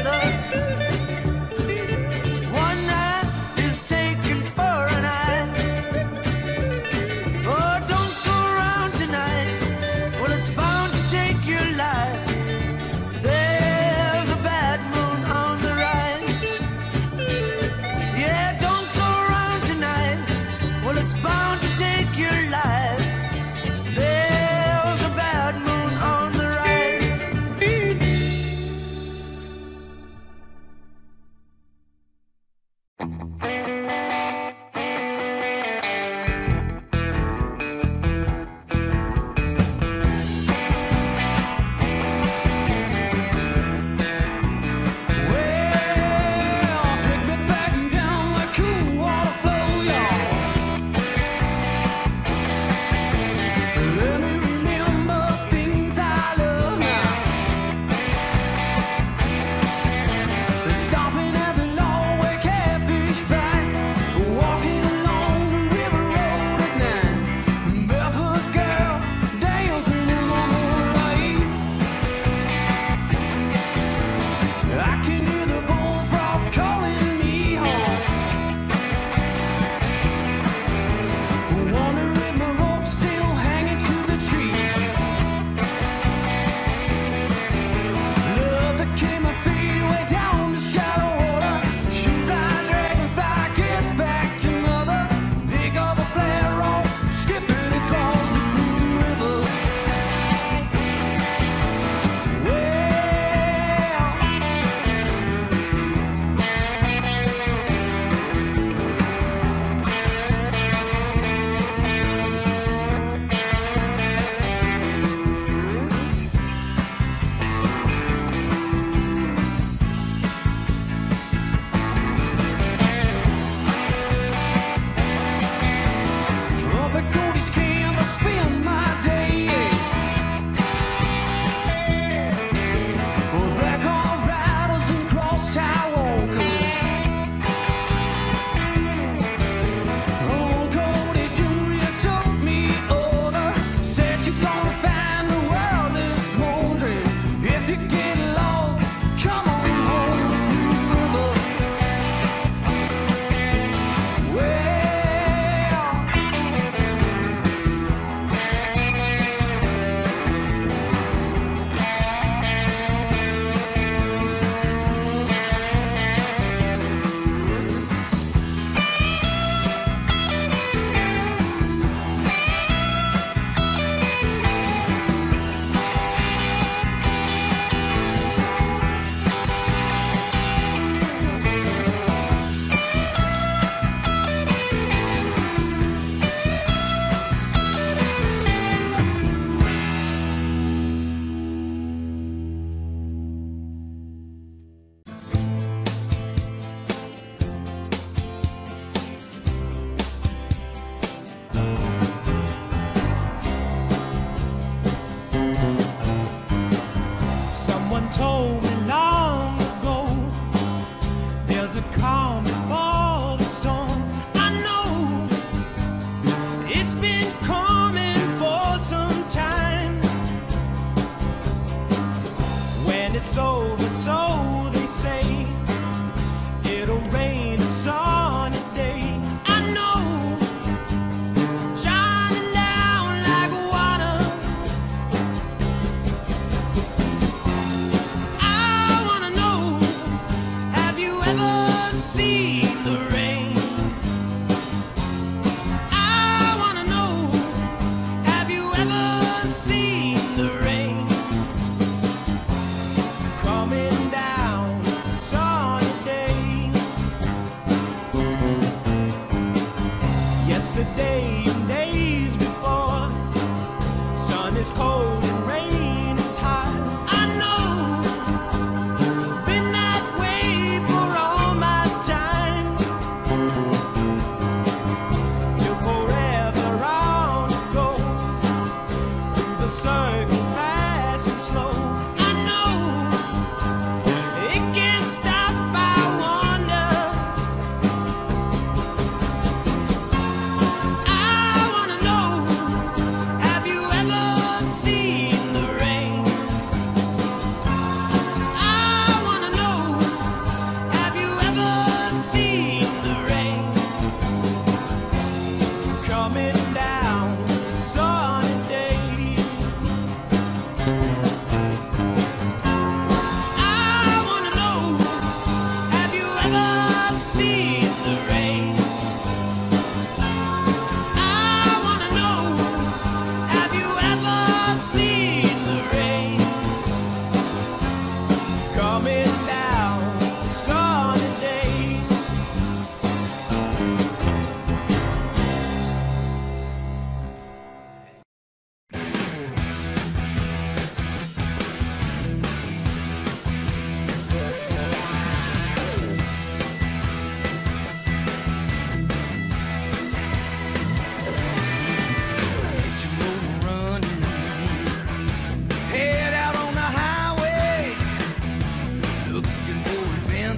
Stopping at the Longway Catfish Bar.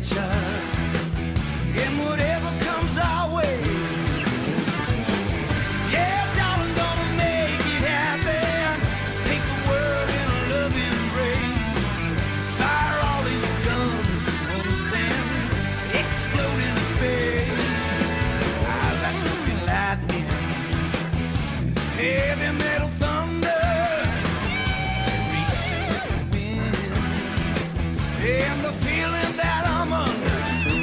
adventure, and whatever comes our way. Yeah, darling, gonna make it happen. Take the world in a loving embrace. Fire all these guns at once and explode into space. Like smoking lightning, heavy metal thunder, racing with the wind, and the feeling that I'm under.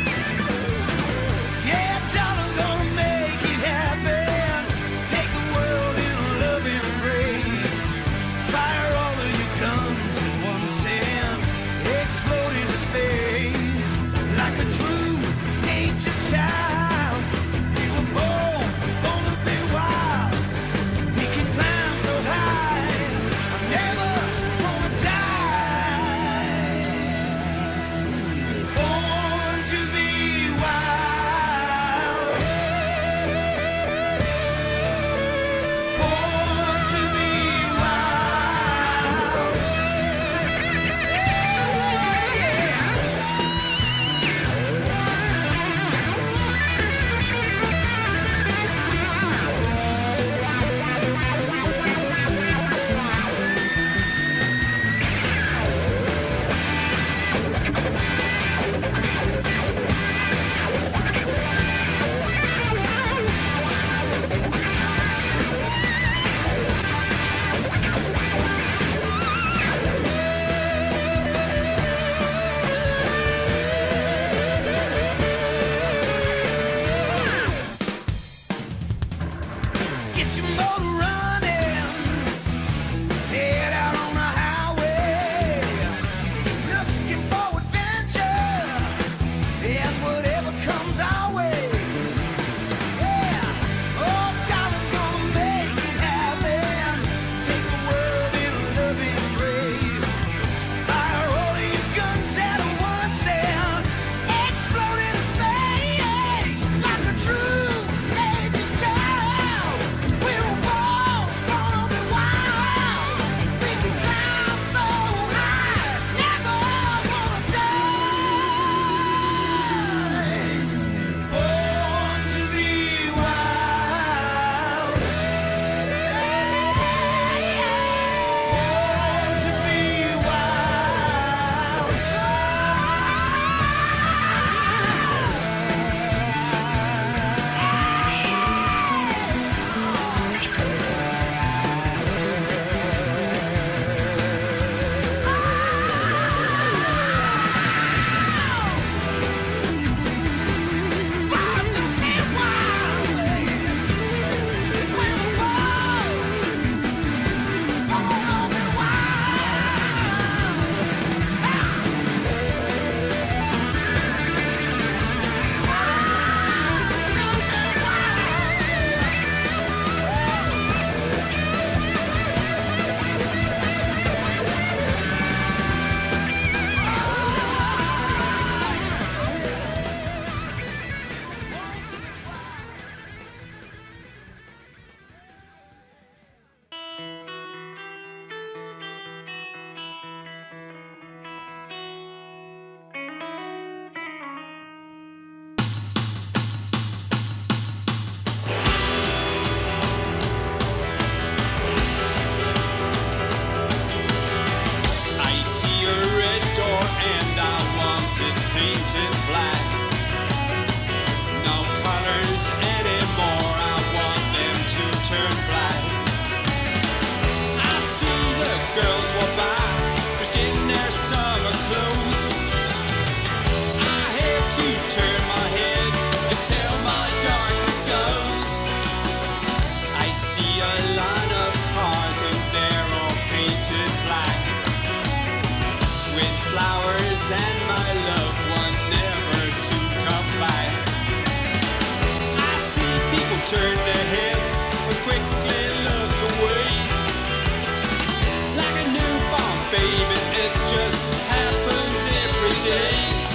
Yeah, darling, gonna make it happen. Take the world in a loving embrace. Fire all of your guns at once and explode into space. Like a true nature's child, we were born to be wild. We can climb so high, I'm never gonna die. Born to be wild. Born to be wild. Get your motor running, head out on the highway, looking for adventure, and whatever comes our way. Yeah, oh, darling, gonna make it happen. Take the world in a loving embrace. Fire all of your guns at once and explode into space. Like a true nature's child, we were born to be wild. We can climb so high, never wanna die. Born to be wild. Born to be wild. I see a red door and I want it painted black. No colors anymore, I want them to turn black. I see the girls walk by, dressed in their summer clothes. I have to turn my head to tell my darkest ghosts. I see a line of cars and they're all painted black, with flowers and my loved one never to come back. I see people turn their heads and quickly look away. Like a newborn baby, it just happens every day.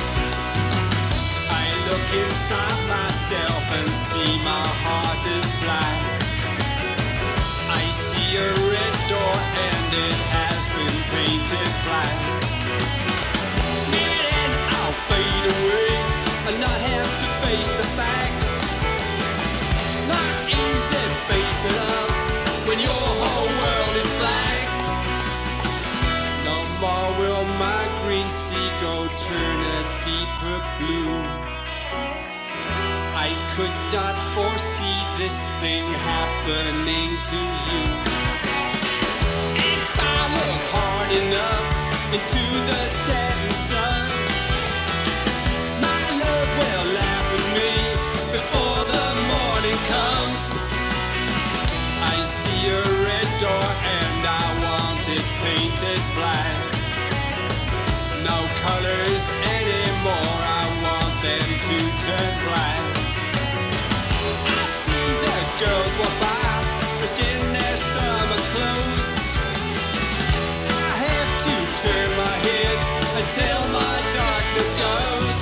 I look inside myself and see my heart is black. I see a red door and it has been painted black. Maybe then I'll fade away. her blue. I could not foresee this thing happening to you. If I look hard enough into the setting sun, my love will laugh with me before the morning comes. I see a red door and I want it painted black. No colors anymore, I want them to turn black. I see the girls walk by, dressed in their summer clothes. I have to turn my head until my darkness goes.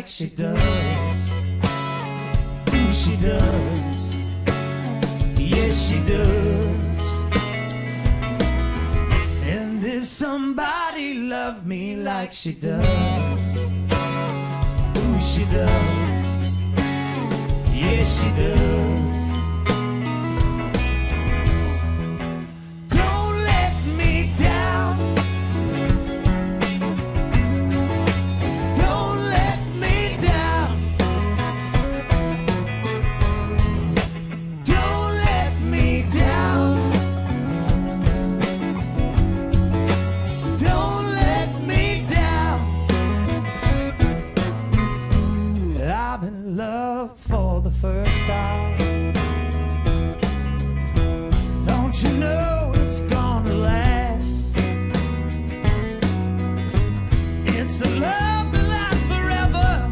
like she does. Ooh, she does. Yes, she does. And if somebody loved me like she does, ooh, she does. Yes, she does. Don't let me down. Don't let me down. Don't let me down. Don't let me down. I'm in love for the first time. Don't you know it's gonna last? It's a love that lasts forever.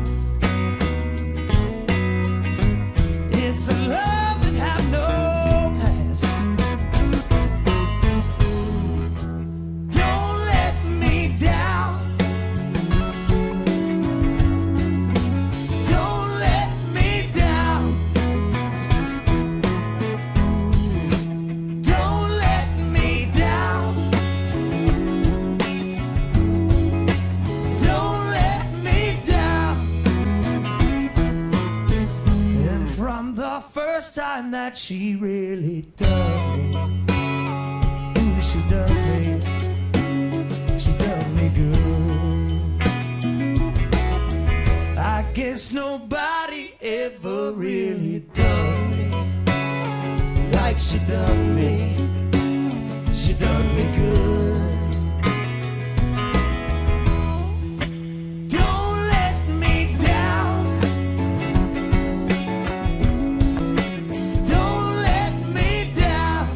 It's a love that have no past. Don't let me down. Don't let me down. Don't let me down. Don't let me down. And from the first time that she really done me, ooh, she done me. She done me good. I guess nobody ever really done me like she done me. She done me good. Don't let me down. Don't let me down.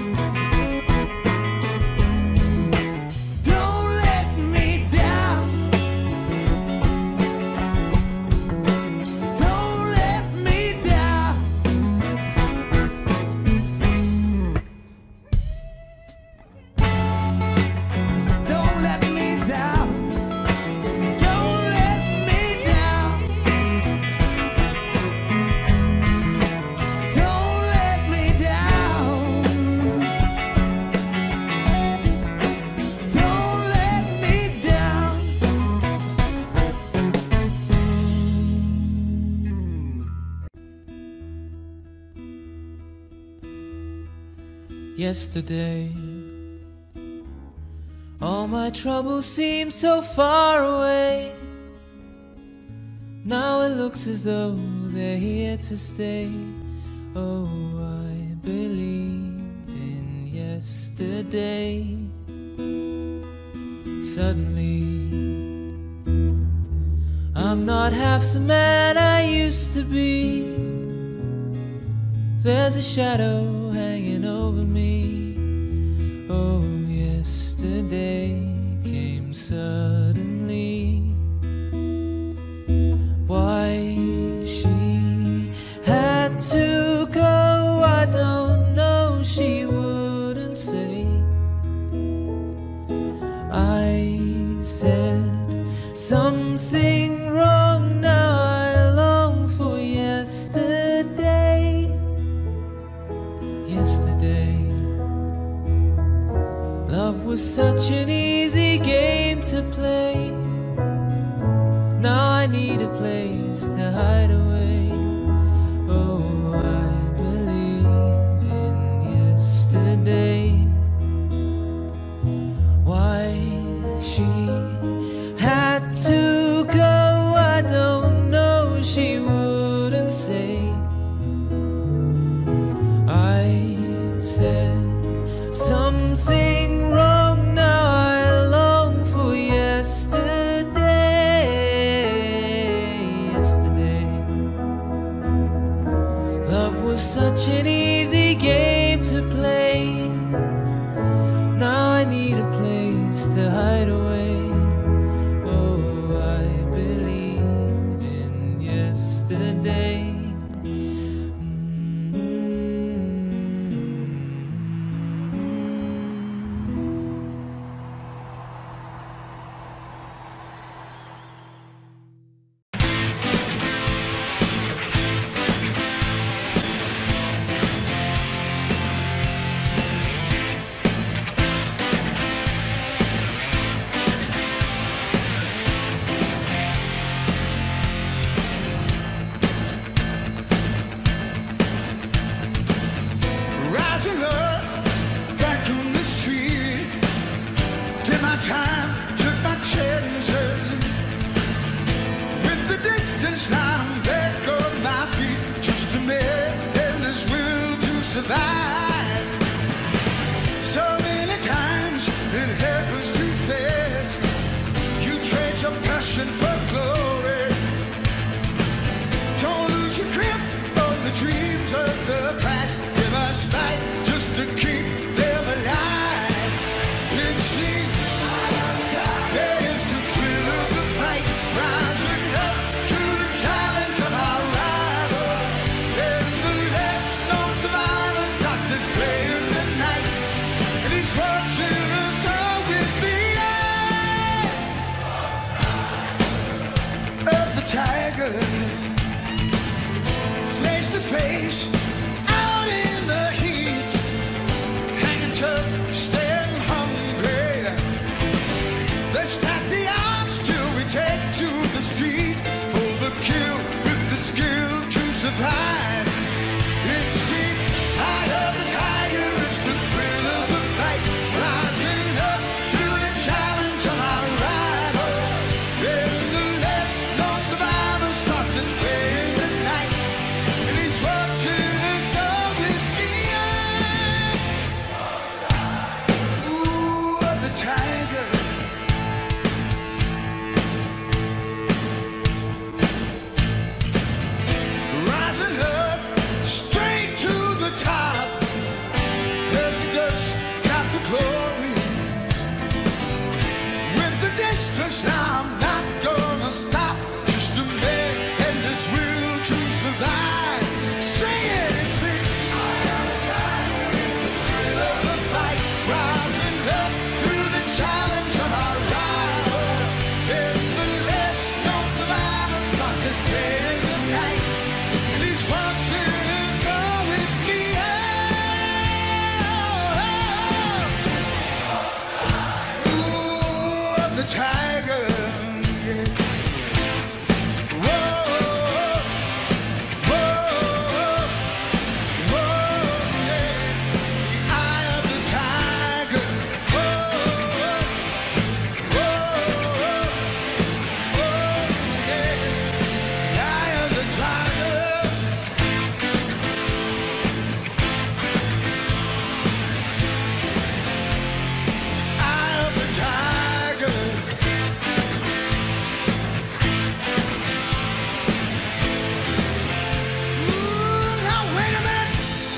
Don't let me down. Don't let me down. Don't let me down. Don't let me down. Don't let me down. Don't let me down. Yesterday, all my troubles seem so far away. Now it looks as though they're here to stay. Oh, I believed in yesterday. Suddenly, I'm not half the man I used to be. There's a shadow hanging over me. Oh, yesterday came suddenly. Why she had to go, I don't know, she wouldn't say. I said something wrong, now I long for yesterday. Yesterday, love was such an easy game to play. Now I need a place to hide away. Oh, I believe in yesterday. Why she had to go, I don't know, she wouldn't say. I said something wrong, now I long for yesterday. Yesterday, love was such an easy game to play. Now I need a place to hide away. Oh, I believe in yesterday. survive. So many times it happens too fast. You trade your passion for glory. Don't lose your grip on the dreams of the past. You must fight just to keep them alive. It seems there is the thrill of the fight, rising up to the challenge of our rival. And the last known survivor starts his play in the night, and he's watching us all with the eye of the tiger. Face to face, out in the heat, hanging tough, staying hungry. They stack the odds till we take to the street for the kill with the skill to survive. It's the eye of the tiger, it's the thrill of the fight, rising up to the challenge of our rival. And the last known survivor starts his play in the night, and he's watching us all with the eye. Ooh, of the tiger. Rising up, straight to the top. And the dust got the glory. With the distance now, I'm not gonna stop. Just a man and his will to survive. Say it, it's the eye of the tiger, it's the thrill of the fight, rising up to the challenge of our rival. And the last known survivor starts his play in the night, and he's watching us all with the eye. Ooh, of the tiger. Yeah. Whoa, whoa, whoa, yeah. The eye of the tiger. Whoa, whoa, whoa, yeah. The eye of the tiger. Eye of the tiger. Ooh, now wait a minute.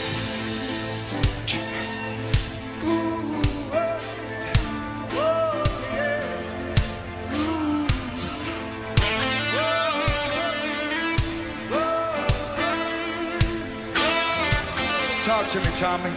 Ooh, whoa, whoa, yeah. Ooh, whoa, whoa. Talk to me, Tommy.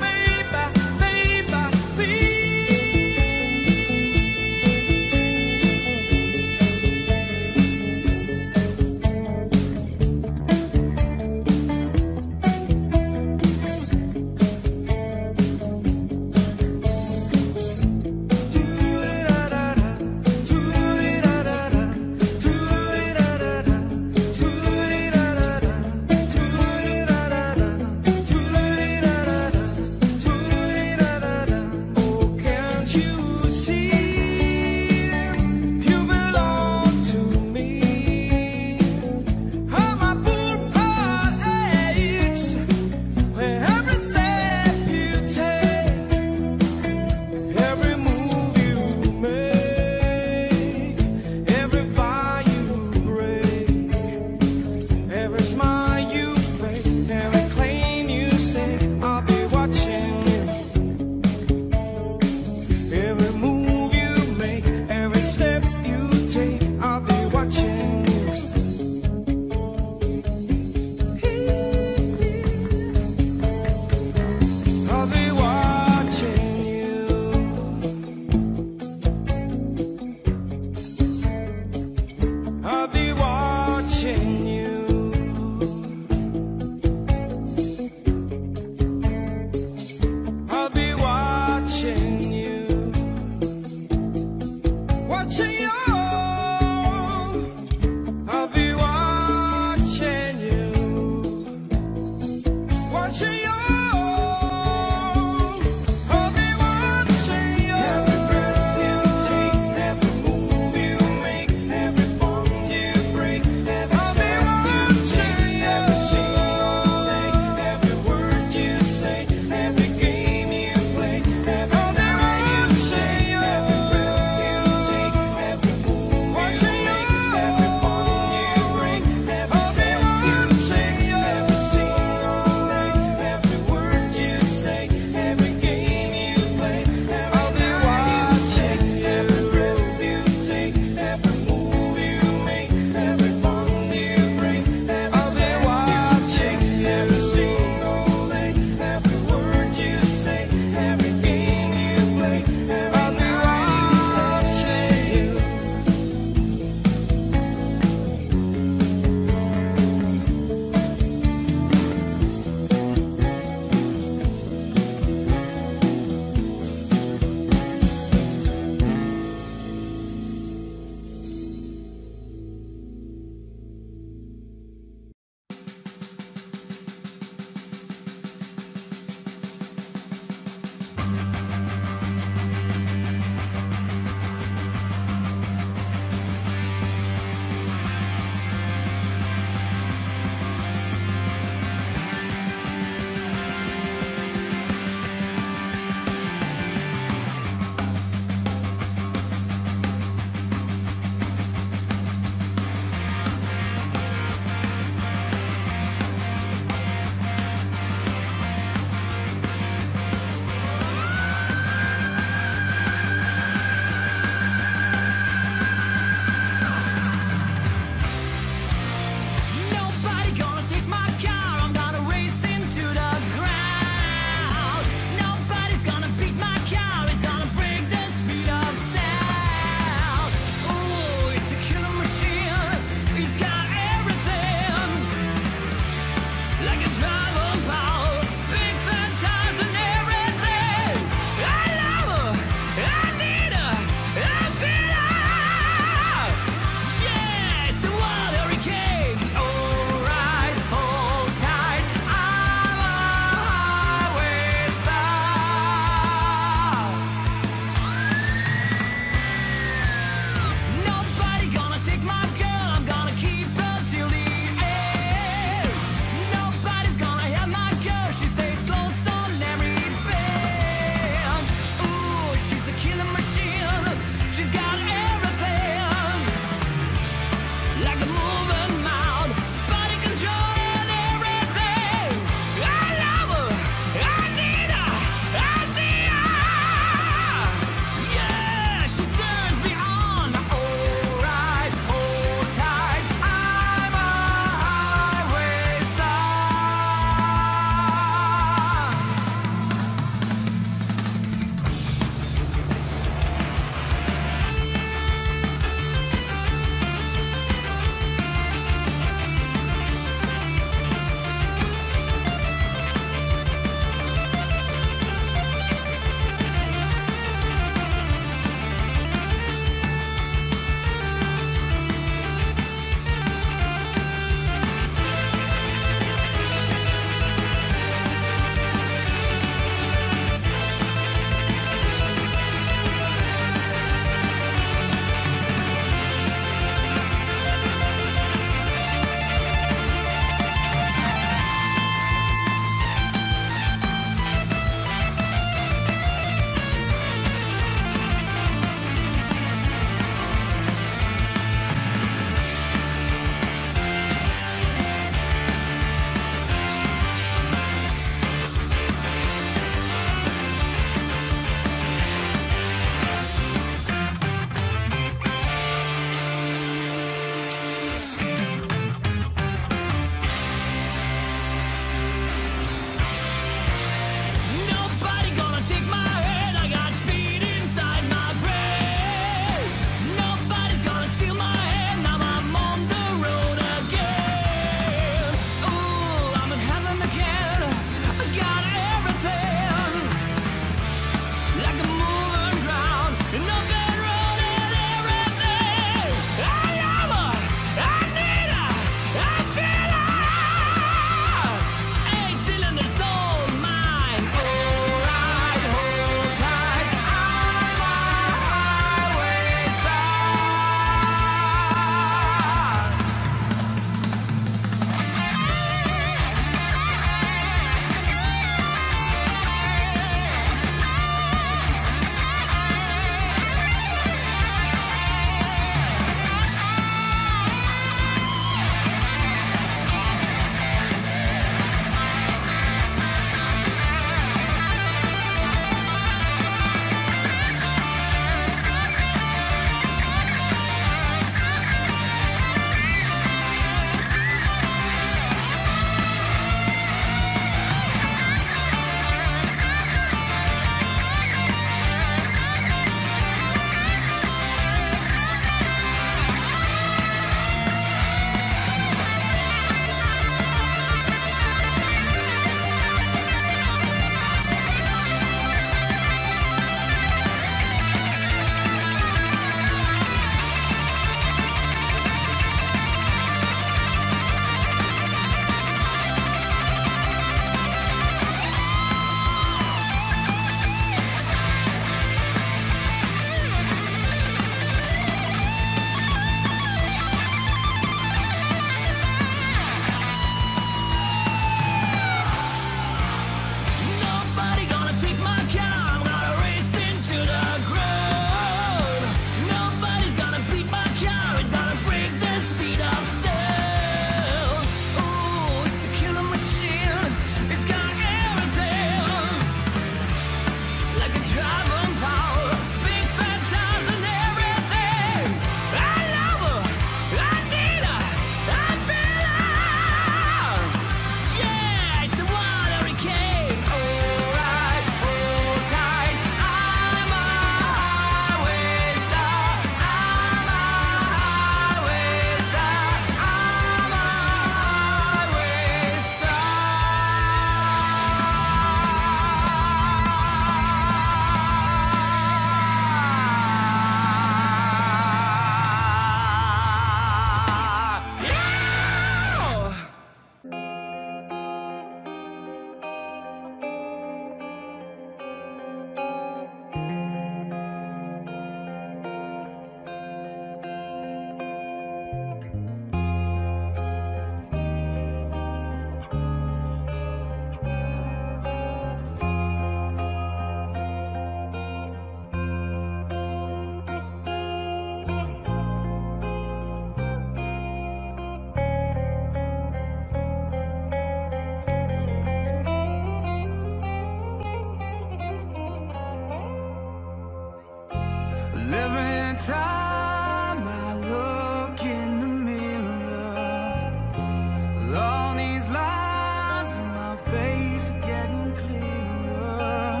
time I look in the mirror, all these lines on my face are getting clearer.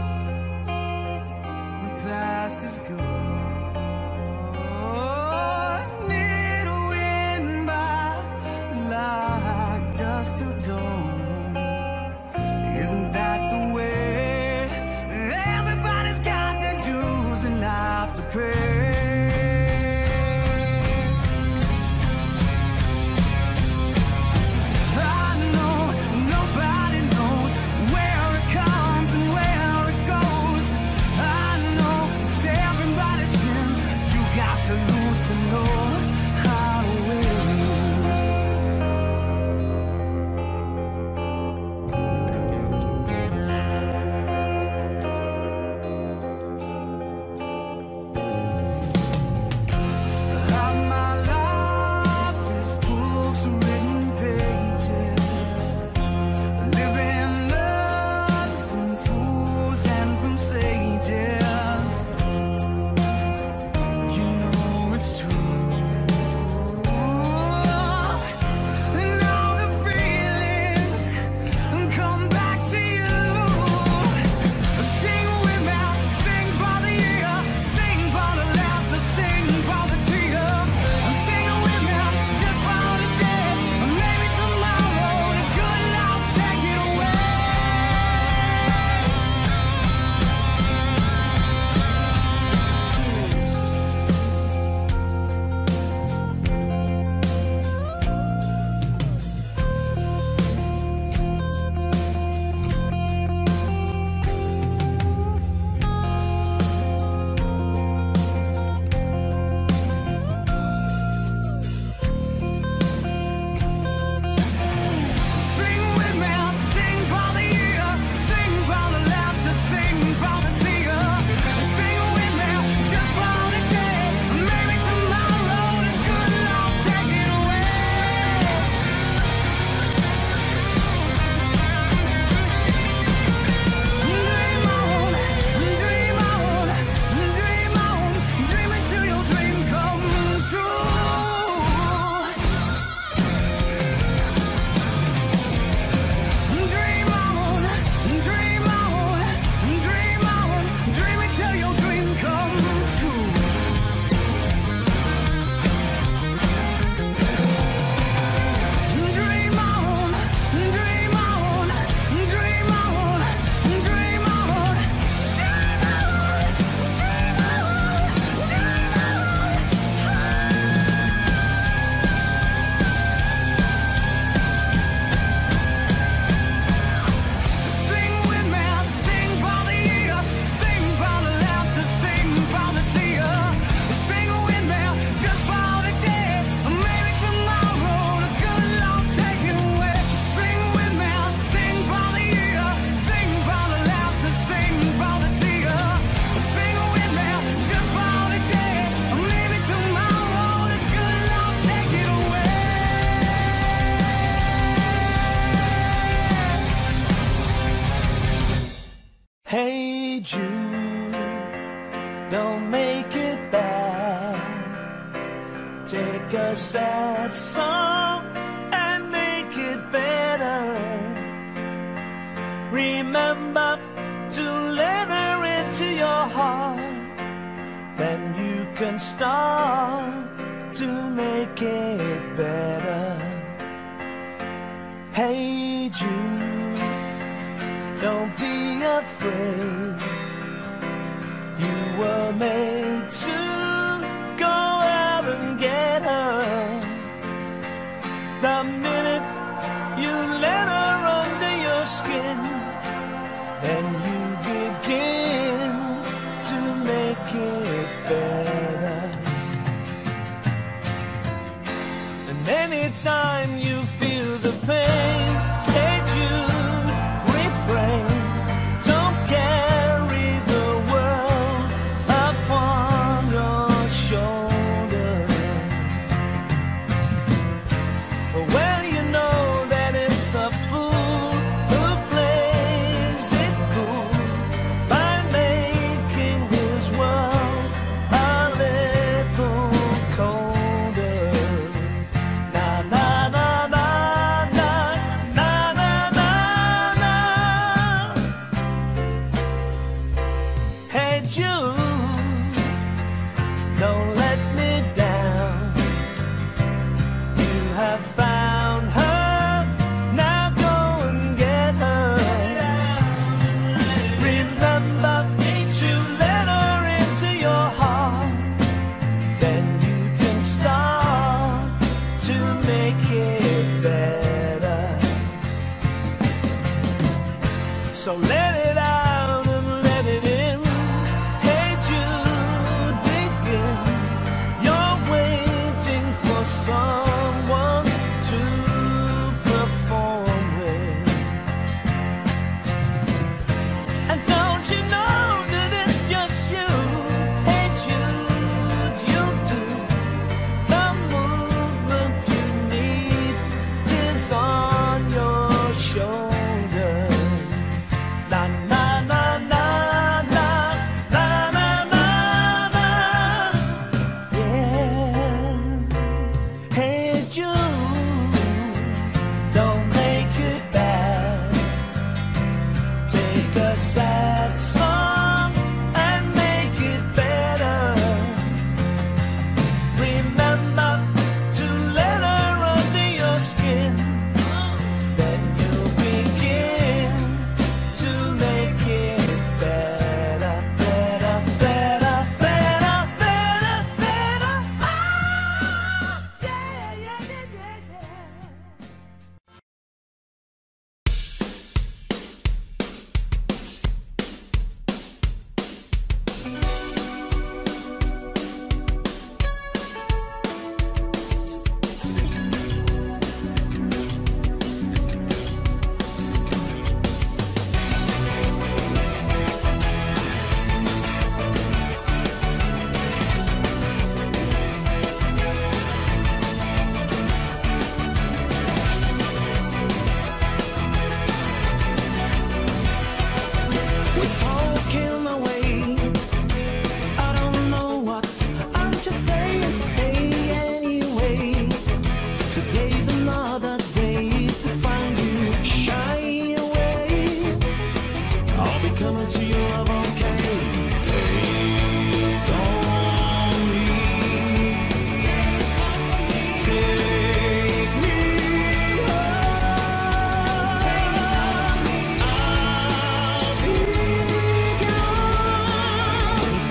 The past is gone, it'll win by like dusk till dawn. Isn't that the way? Everybody's got their dues in life to pay. To lose to know how to win. How my life is books and written pages, living learn from fools and from sages. It's true. And all the feelings come back to you. Sing with me, sing for the year, sing for the laughter, sing for the tear. Sing with me, just for the day, maybe tomorrow the good Lord take it away. Sing with me, sing for the year, sing for the laughter, sing for the tear. Sing with me, just for the day, maybe tomorrow the good Lord take it away. Dream on, dream on, dream on, dream until your dream come true. Dream on, dream on, dream on, dream until your dream come true. Dream on, dream on, dream on, dream on, sing with me, sing for the year, sing for the laughter, sing for the tear. Sing with me, just for the day, maybe tomorrow the good Lord take it away. Sing with me, sing for the year, sing for the laughter, sing for the tear. Sing with me, just for the day, maybe tomorrow the good Lord take it away. Hey Jude, don't make it bad. Take a sad song and make it better. Remember to let her into your heart, then you can start to make it better. Hey Jude, don't be afraid. You were made to go out and get her. The minute you let her under your skin, then you begin to make it better. And anytime you feel the pain, hey Jude, refrain. Don't carry the world upon your shoulder. For well you know that it's a fool who plays it cool by making his world a little Jude, don't let me down. You have found her, now go and get her. Remember to let her into your heart, then you can start to make it better. So let it out and let it in. Hey Jude, begin. You're waiting for someone to perform with. And don't you know that it's just you? Hey Jude, you do. The movement you need is on your shoulder. Na na na na na na na na na. Yeah. Hey Jude, don't make it bad. Take a sad song and make it better. Remember to let her under your skin. Then you'll begin to make it better, better, better, better, better, better. Ah, yeah, yeah, yeah, yeah, yeah. We're talking away. I don't know what I'm just saying, say anyway. Today's another day to find you shy away. I'll be coming to your love, okay? Take on me. Take me home. I'll be gone.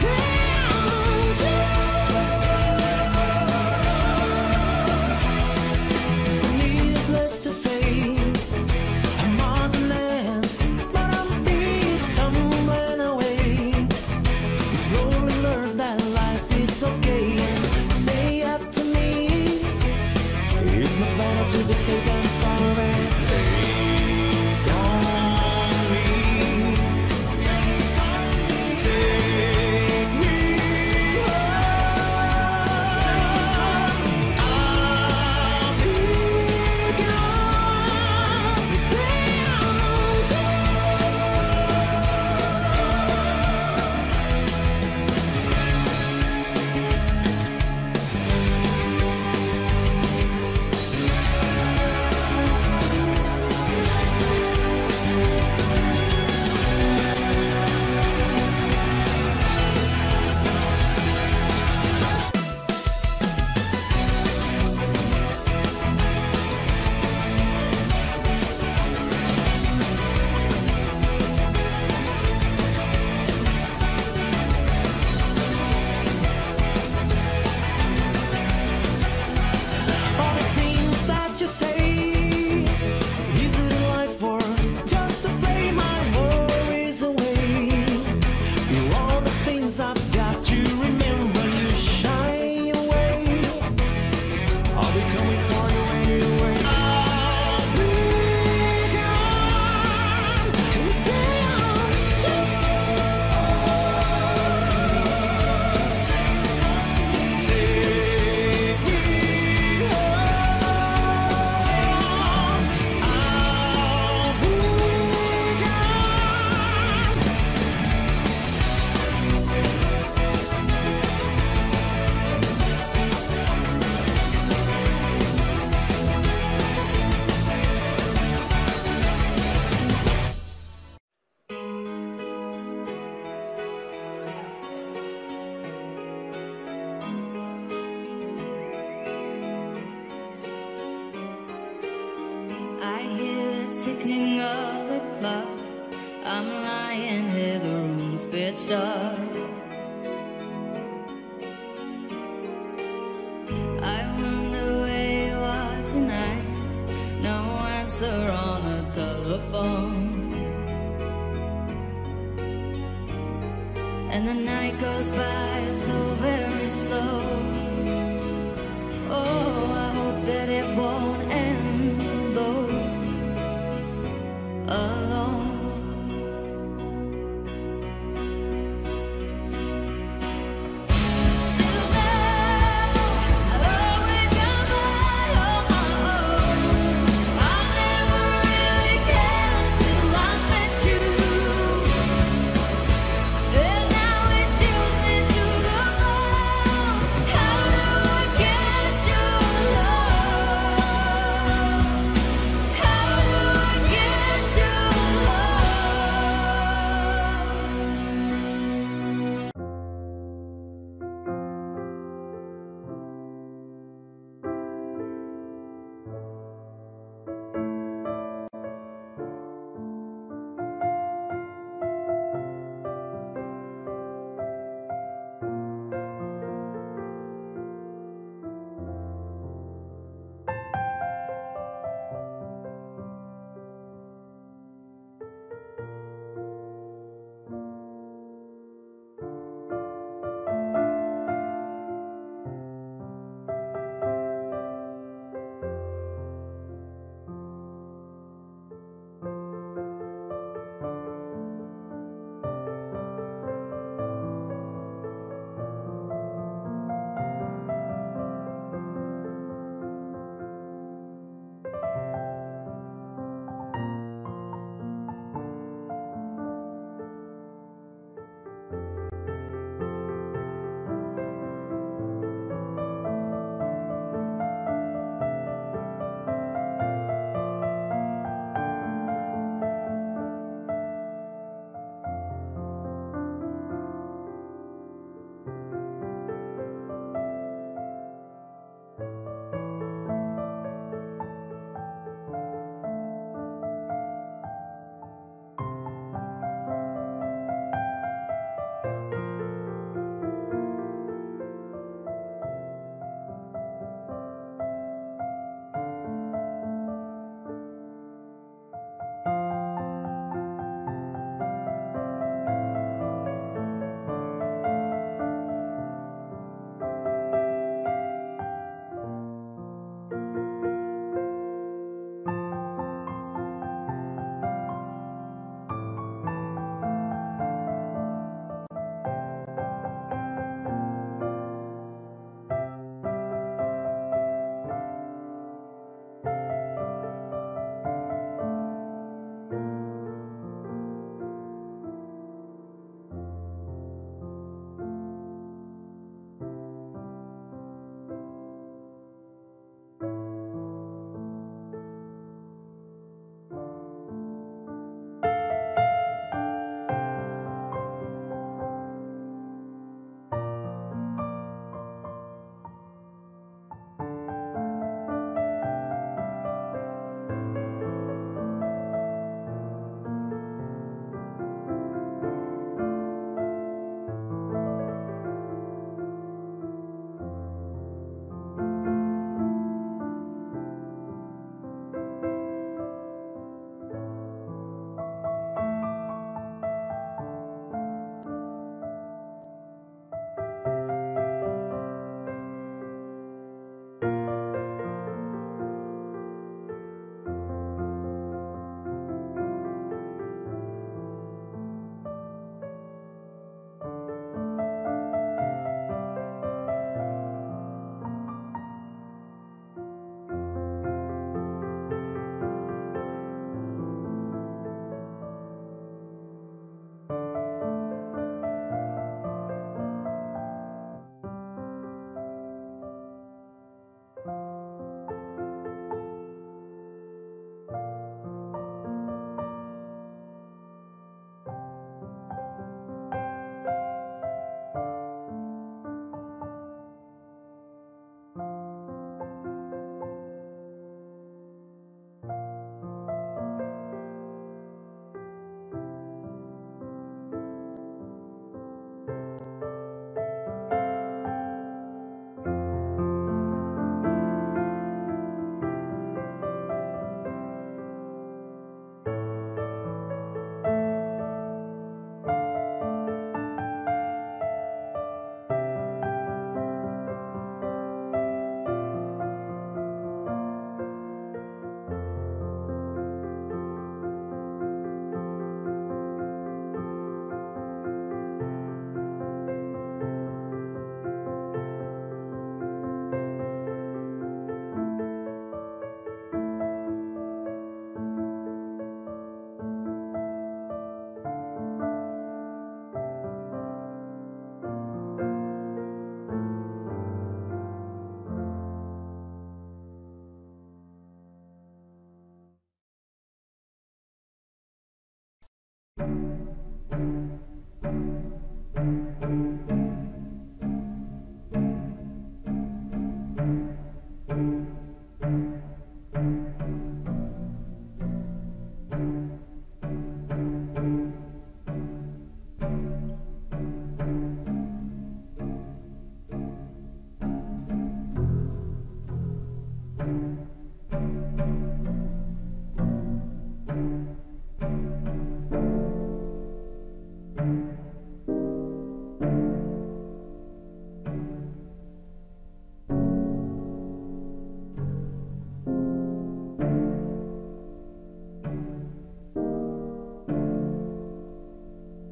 So needless to say, I'm on the lands, but I'm stumbling away. This can hear the room's pitch dark. I wonder where you are tonight. No answer on the telephone. And the night goes by so very slow. Oh, I hope that it won't end though. Alone. Till now, I've always got by on my own. I never really cared until I met you. And now it chills me to the bone. How do I get your love?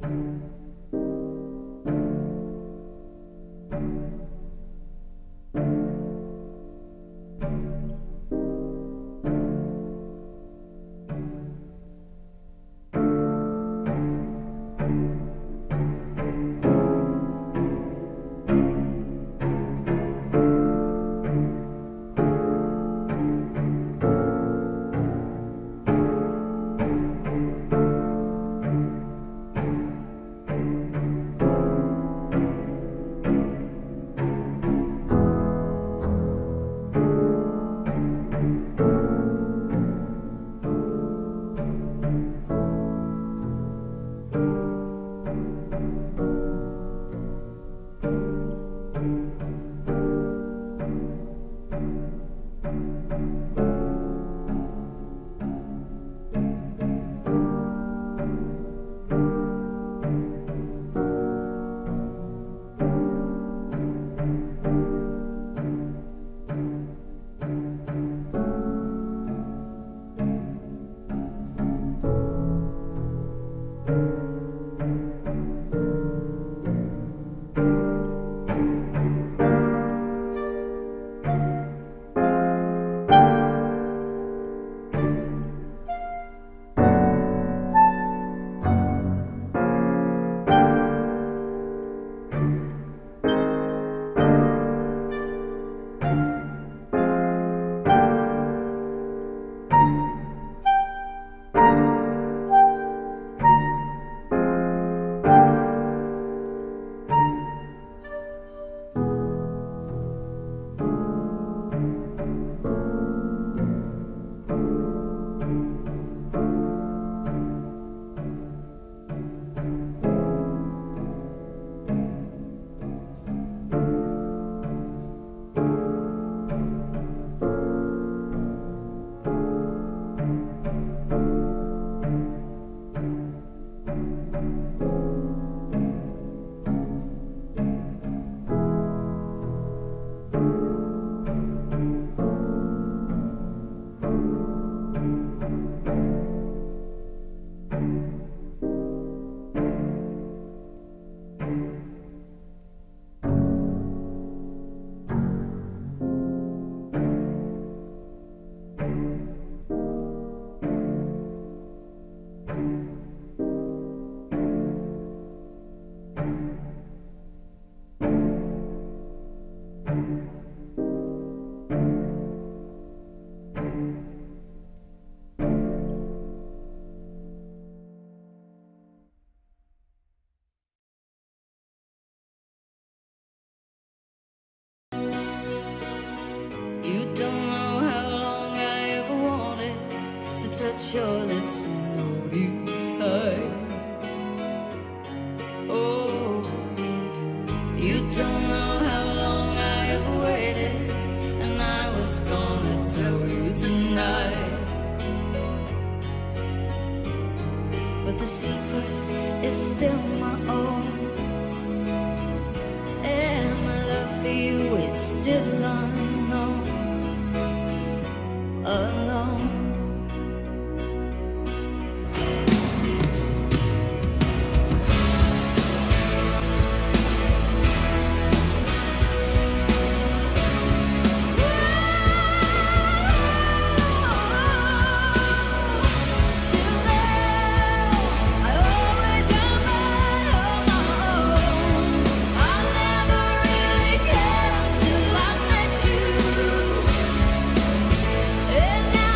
You don't know how long I ever wanted to touch your lips and hold you tight. Oh, you don't know how long I ever waited, and I was gonna tell you tonight. But the secret is still my own, and my love for you is still unknown. Alone. And now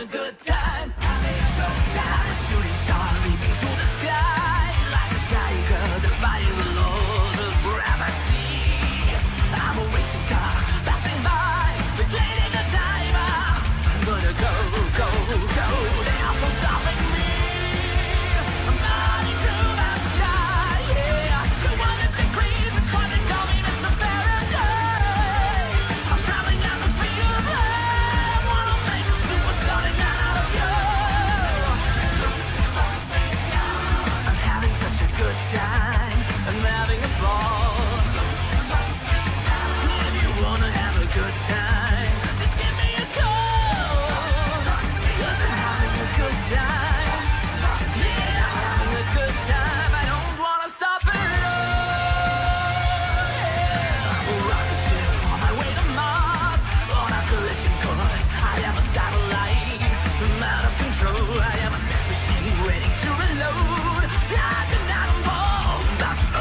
good time. I'm a shooting star leaping through the sky, like a tiger defying the laws of gravity. I'm a racing car passing by, reclaiming a timer. I'm gonna go, go, go. There's no stopping me. I'm running through the sky, yeah. 200 degrees, it's what they call me, Mr. Fahrenheit. I'm traveling at the speed of light. Wanna make a supersonic man out of you. I'm having such a good time. I'm having a ball. If you wanna have a good time, just give me a call. 'Cause I'm having a good time. Yeah, I'm having a good time. I don't wanna stop at all. Yeah. Rocket ship on my way to Mars, on a collision course. I am a satellite, I'm out of control. I am a sex machine ready to reload. Like an atom bomb, about to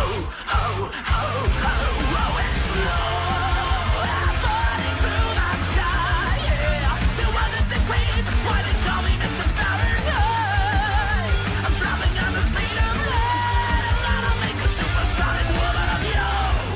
explode. I'm burning through the sky, yeah. 200 degrees, that's why they call me Mr. Fahrenheit. I'm traveling at the speed of light. I'm gonna make a supersonic woman of you.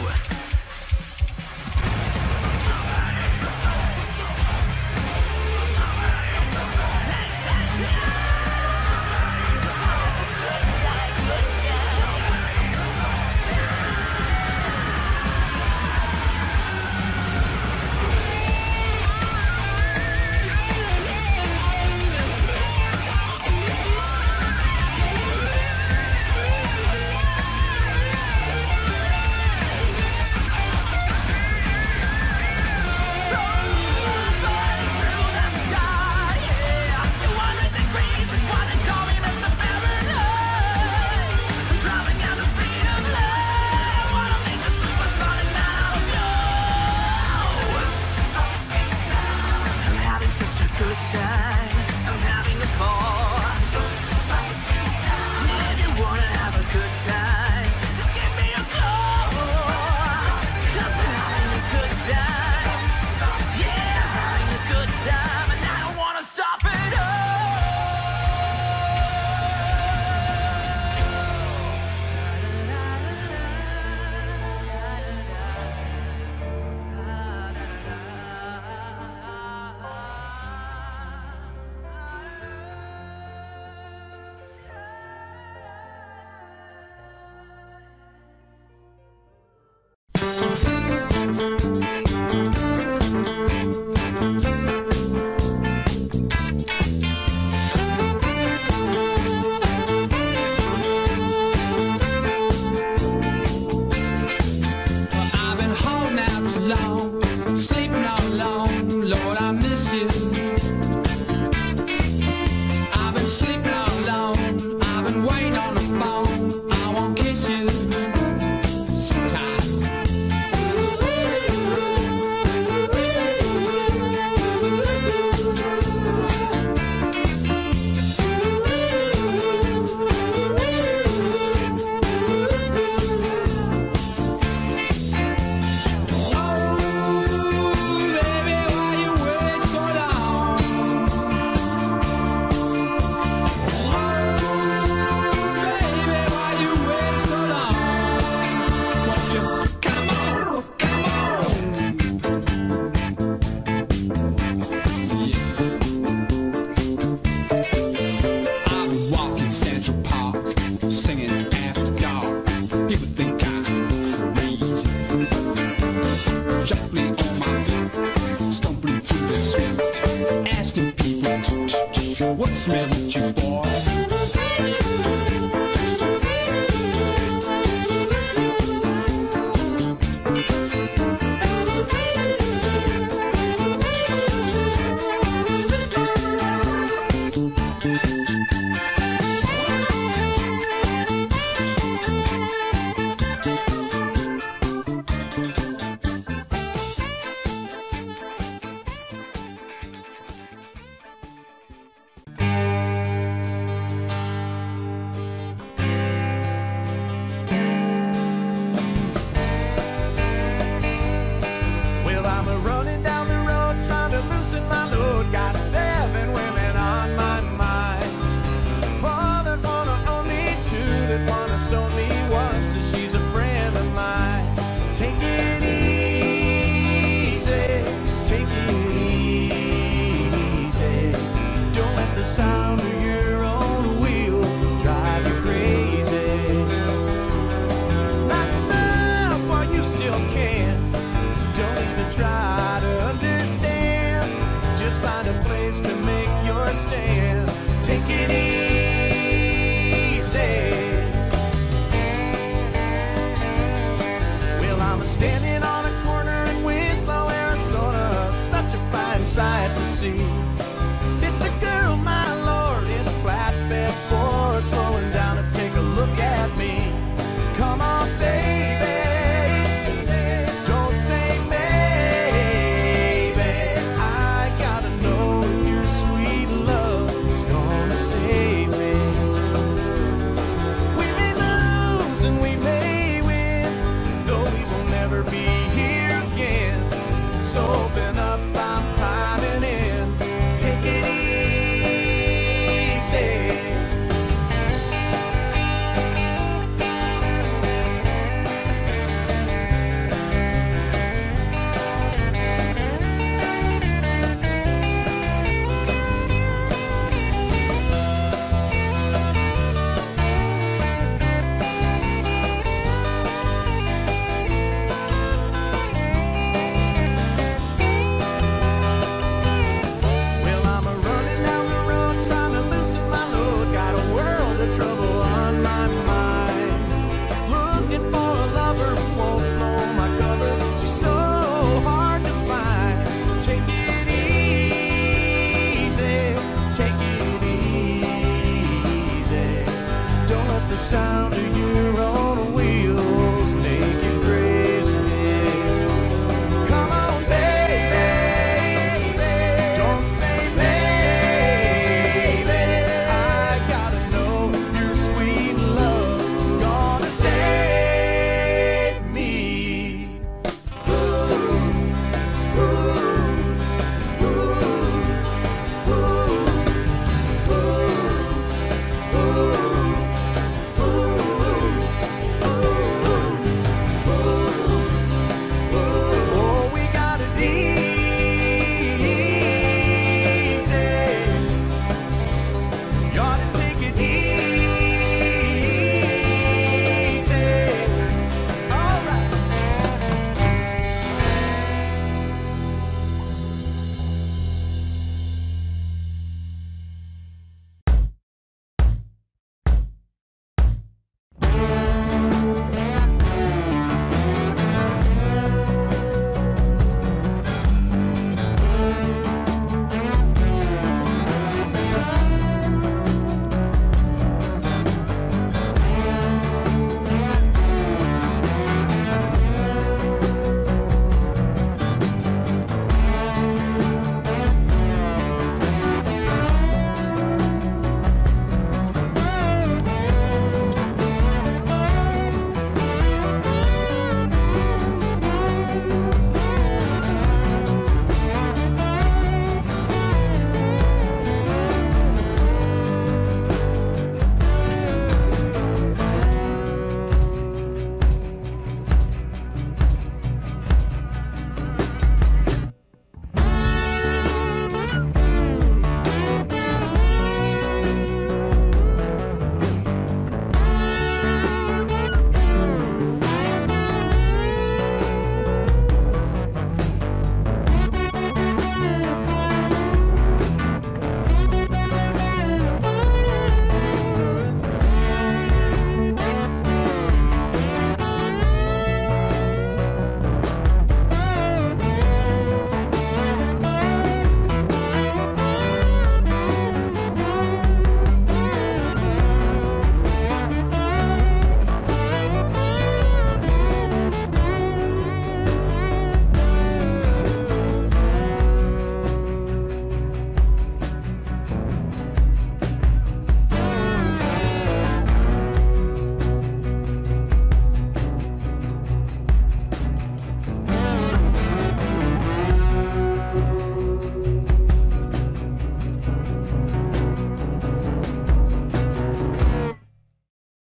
I've been holding out so long, sleeping all alone. Lord, I miss you. I've been sleeping all alone. I've been waiting on the phone. I won't kiss you. So tired. Baby, why you wait so long? Baby, why you wait so long? Won't you come on, come on? Yeah. I've been walking Central Park, singing after dark. People think I'm crazy. Shuffling on my feet, stumbling through the street, asking people, what's the matter with you, boy? Standing